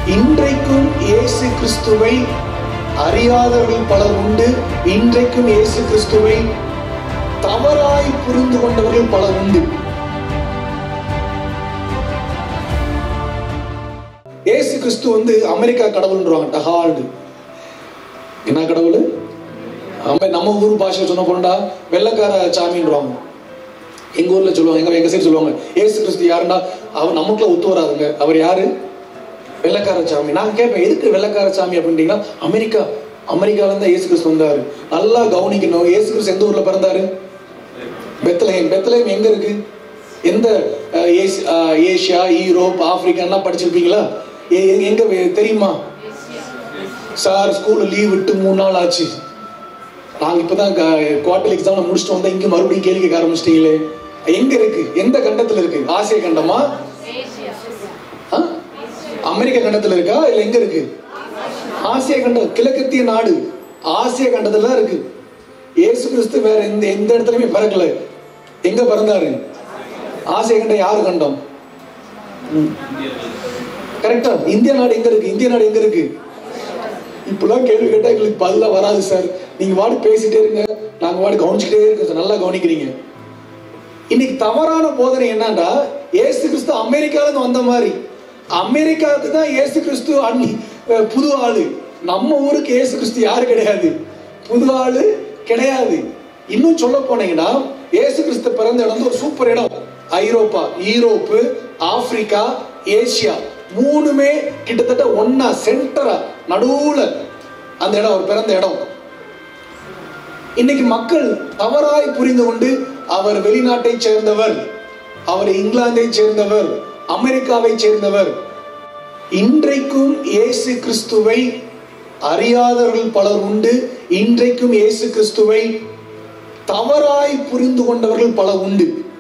இன்றைக்கும் இயேசு கிறிஸ்துவை அறியாதவர்கள் பலர் உண்டு. இன்றைக்கும் இயேசு கிறிஸ்துவை தவறாய் புரிந்து கொண்டவர்கள் பலர் உண்டு. இயேசு கிறிஸ்து அமெரிக்கா கடவுள்ன்றாங்க. டஹால்டு என்ன கடவுள்? நம்ம ஊர் பாஷை சொன்ன போனா வெள்ளக்கார சாமின்றாங்க. எங்க ஊர்ல சொல்லுவாங்க, எங்க சைடு சொல்லுவாங்க, இயேசு கிறிஸ்து யாருன்னா அவர் நமக்குள்ள ஒத்து வராதுங்க. அவர் யாரு? வெள்ளக்கார சாமி. நான் கேட்பேன், எதுக்கு வெள்ளக்கார சாமி அப்படின்னா, அமெரிக்கால இருந்தா இயேசு கிறிஸ்து வந்தாரு. நல்லா கவனிக்கணும். இயேசு கிறிஸ்து எந்த ஊர்ல பிறந்தாரு? பெத்லஹேம். பெத்லஹேம் எங்க இருக்கு? எந்த ஏசியா, யூரோப், ஆப்பிரிக்கா எல்லாம் படிச்சிருப்பீங்களா? எங்க தெரியுமா சார்? ஸ்கூல்ல லீவ் விட்டு 3 நாள் ஆச்சு. நாங்க இப்பதான் குவார்டர் எக்ஸாம் முடிச்சுட்டு வந்தா இங்க மறுபடியும் கேள்வி கேட்க ஆரம்பிச்சிட்டீங்களே. எங்க இருக்கு? எந்த கண்டத்துல இருக்கு? ஆசிய கண்டமா? அமெரிக்க கண்டத்துல இருக்கா இல்ல எங்க இருக்கு? ஆசிய கண்டம், கிழக்கத்திய நாடு ஆசிய கண்டத்துல இருக்கு. இயேசு கிறிஸ்து வேற எந்த இடத்துலயுமே பிறக்கல. எங்க பிறந்தாரு? ஆசிய கண்டம். யாரு கண்டம்? கரெக்டா. இந்திய நாடு எங்க இருக்கு? இந்திய நாடு எங்க இருக்கு? இப்பெல்லாம் கேள்வி கேட்டா எங்களுக்கு பதிலா வராது சார். நீங்க வாடு பேசிட்டே இருங்க, நாங்க வாடு கவனிச்சுட்டே இருக்கோம். நல்லா கவனிக்கிறீங்க. இன்னைக்கு தவறான போதனை என்னன்னா, இயேசு கிறிஸ்து அமெரிக்கால இருந்து வந்த மாதிரி. அமெரிக்காவுக்கு தான் இயேசு கிறிஸ்து புது ஆளு. நம்ம ஊருக்கு இயேசு கிறிஸ்து யாரு கிடையாது, புது ஆளு கிடையாது. இன்னும் சொல்ல போனீங்கன்னா, இயேசு கிறிஸ்து பிறந்த இடம் ஒரு சூப்பர் இடம். ஐரோப்பா, யூரோப்பு, ஆப்பிரிக்கா, ஏசியா மூணுமே கிட்டத்தட்ட ஒன்னா சென்டரா நடுவுல அந்த இடம் அவர் பிறந்த இடம். இன்னைக்கு மக்கள் தவறாய் புரிந்து கொண்டு அவர் வெளிநாட்டை சேர்ந்தவர், அவர் இங்கிலாந்தை சேர்ந்தவர், அமெரிக்காவை சேர்ந்தவர். இன்றைக்கும் இயேசு கிறிஸ்துவை அறியாதவர்கள் பலர் உண்டு. இன்றைக்கும் இயேசு கிறிஸ்துவை தவறாய் புரிந்து கொண்டவர்கள் பலர் உண்டு.